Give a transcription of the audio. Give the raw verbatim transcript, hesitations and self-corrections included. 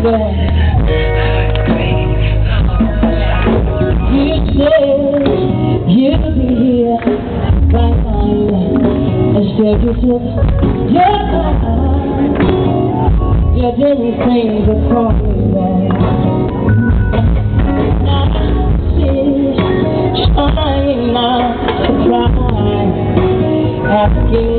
You said you'd be here right now. Instead you took your time. You didn't think to call me back. Now I see, trying not to cry, asking